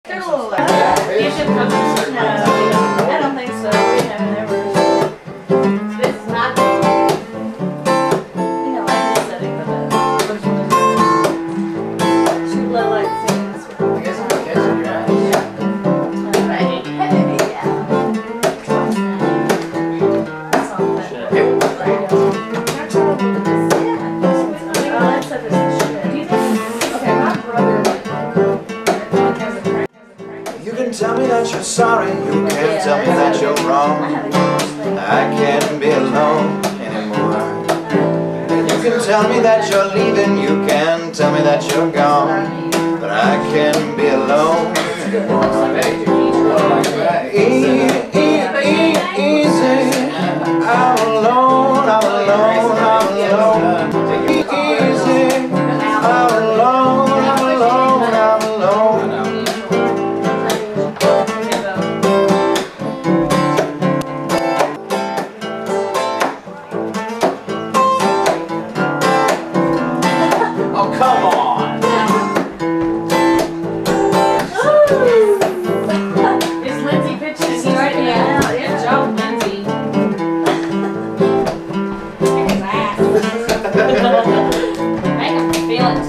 They're a little like that. You should come. No, I don't think so. We haven't ever. This is not. You know, like this setting, but she low like scenes. I guess I'm gonna catch it, right? Yeah. Right. Hey, yeah. That's all that. Shit. There you go. Yeah. Oh, that's such a shit. Do you think? Okay, my brother like has a prank. You can tell me that you're sorry, you can't tell me that you're wrong. I can't be alone anymore. You can tell me that you're leaving, you can tell me that you're gone, but I can't be alone anymore. Easy, I'm alone, I'm alone, I'm alone. Easy, I'm alone, I'm alone, I'm alone. Oh, come on! Is Lindsay pitching? Is he writing it out? Good job, Lindsay. Kick his ass. Make him feel it.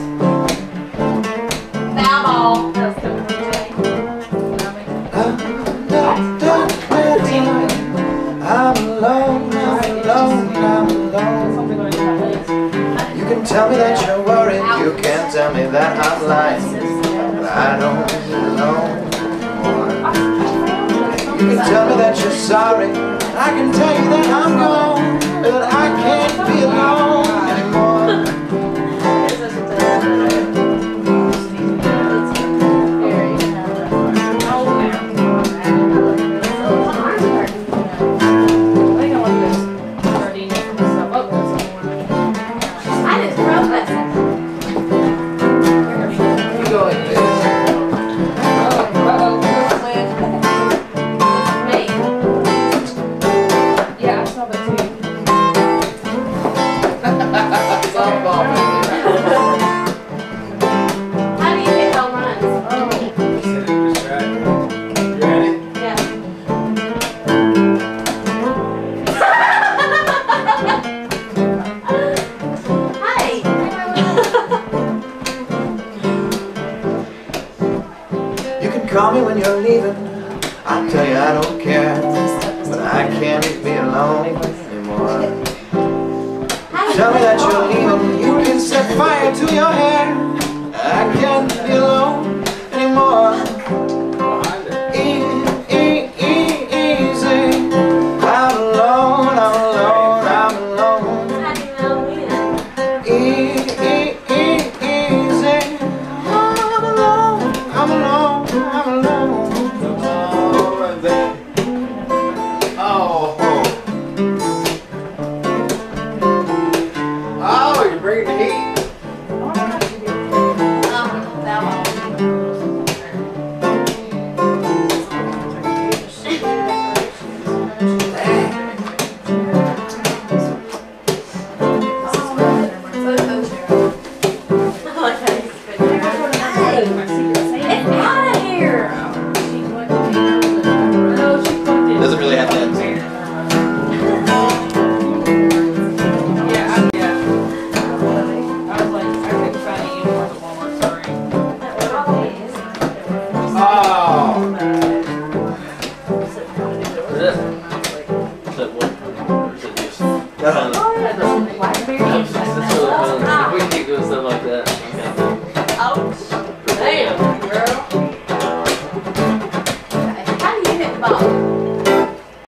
Foul ball. That was coming from Jay. I'm alone, I'm alone, I'm alone. Something going to my legs. You can tell me that you're worried, you can tell me that I'm lying, but I don't know anymore. You can tell me that you're sorry, I can tell you that I'm gone, but I can't be alone anymore. You go like this. Yeah, I saw that too. Softball, How do you hit home runs? You ready? Yeah. Hi. You can call me when you're leaving, I'll tell you I don't care, but I can't be alone anymore. Tell me that you're leaving, you can set fire to your hair, I can't be alone anymore. Easy, I'm alone, I'm alone, I'm alone. How do you know when? Easy, I'm alone, I'm alone, I'm alone. Oh, right there. Oh. Oh, you're bringing the heat. Doesn't really have to end. Oh.